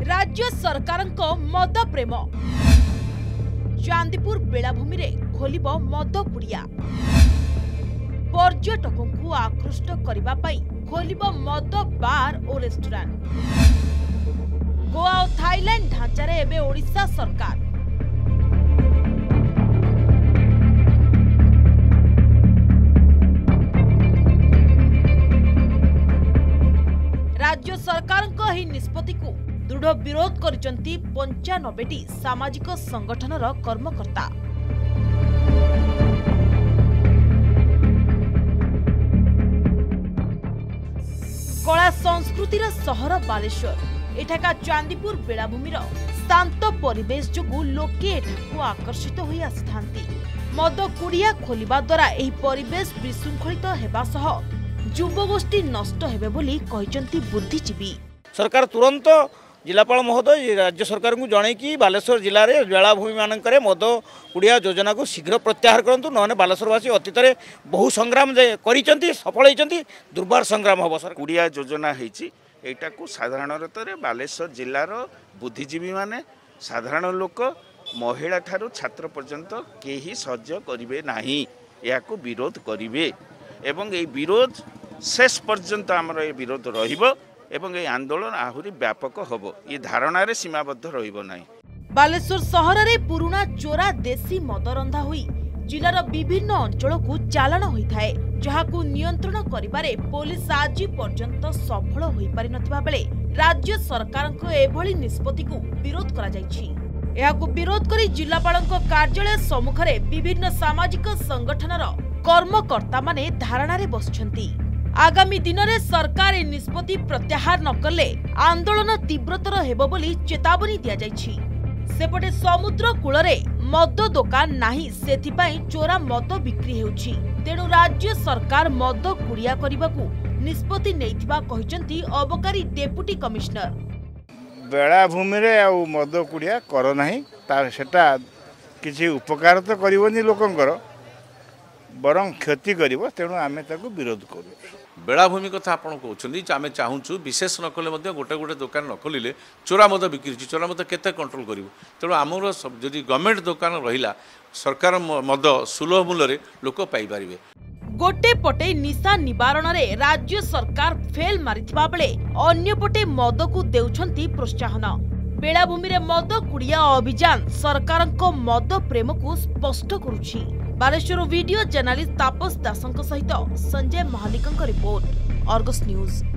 राज्य सरकारଙ୍କ मद प्रेम चांदीपुर बेलाभूमि रे खोलिब मद कुड़िया पर्यटकों को आकृष्ट करिबा पई खोलिब मद बार और रेस्टोरेंट गोवा और थाईलैंड ढांचा रे एबे ओडिशा सरकार राज्य सरकार निष्पत्ति को दृढ़ विरोध करिसंती 95टी सामाजिक संगठनर कर्मकर्ता। कला संस्कृतिर सहर बालेश्वर एठाका चांदीपुर बेलाभूमिर शांत परिवेश जोगु लोके एठाकु आकर्षित होई आसिथांती। मद कुड़िया खोलिबा द्वारा एही परिवेश विशृंखलित हेबा सह युवगोष्ठी नष्ट हेबे बोली कहिसंती बुद्धिजीवी। सरकार तुरंत जिलापाल महोदय राज्य सरकार को जन कि बालेश्वर जिले में बेलाभूमि मानक मद कुड़िया योजना को शीघ्र प्रत्याहार करूँ ना बालेश्वरवासी अतीत में बहु संग्राम कर सफल होती दुर्बार संग्राम हम सर कुड़िया योजना होटा को साधारणत बालेश्वर जिलार बुद्धिजीवी माने साधारण लोक महिला ठारू छात्र पर्यंत केही सह्य करेंगे ना या विरोध करेंगे एवं ये विरोध शेष पर्यंत आमर ये विरोध रहिबो एवं ये आंदोलन आहुरी व्यापक होबो ये धारणा रे सीमाबद्ध रहिबो नाही। बालेश्वर सहर रे पुराना चोरा देसी मद रंधा होई जिलार विभिन्न अंचल को चालाण होइथाए जहाकू नियंत्रण करिबारे पुलिस आज पर्यंत सफल होई पारि नथिबा बेले राज्य सरकारक एभली निष्पत्ति को विरोध करा जायछि। एहाकू विरोध करी जिलापालक कार्यालय सम्मुखरे विभिन्न सामाजिक संगठनर कर्मकर्ता माने धारणा रे बसछंती। आगामी दिन में सरकार ए निष्पत्ति प्रत्याहार न कले आंदोलन तीव्रतर हेबो बोली चेतावनी दिया जायछि। सेपटे समुद्र कूल रे मद दुकान नाही सेथिपाई चोरा मद बिक्री हेउछि तेणु राज्य सरकार मद कुड़िया करबाकू निष्पत्ति नेइथिबा कहिसंती अबकारी डेप्यूटी कमिश्नर। बेलाभूमि रे आ मद कुड़िया कर नाही तार सेटा किछि उपकार तो करबोनी लोकंकर बरं क्षति करिवो तेणु आमे ताकू विरोध करू। बेलाभूमि कथा आपण कहउछन्ती आमे चाहूछु विशेष न कले मध्ये गोटे गोटे दुकान न खोलिले चोरा मद बिक्री चोरा मद केते कंट्रोल करिवो तेणु आमर जदि गवर्नमेंट दुकान रहिला सरकार मद सुलभ मूल्य रे लोक पाई परिबे। गोटे पटे निशा निवारण रे राज्य सरकार फेल मारिथिबा बेले अन्य पटे मद को देउछन्ती प्रोत्साहन। बेलाभूमि रे मद कुड़िया अभियान सरकारक मद प्रेम को स्पष्ट करुछि। बालेश्वर वीडियो जर्नलिस्ट तापस दासंक सहित संजय महालिकंक रिपोर्ट, अर्गस न्यूज।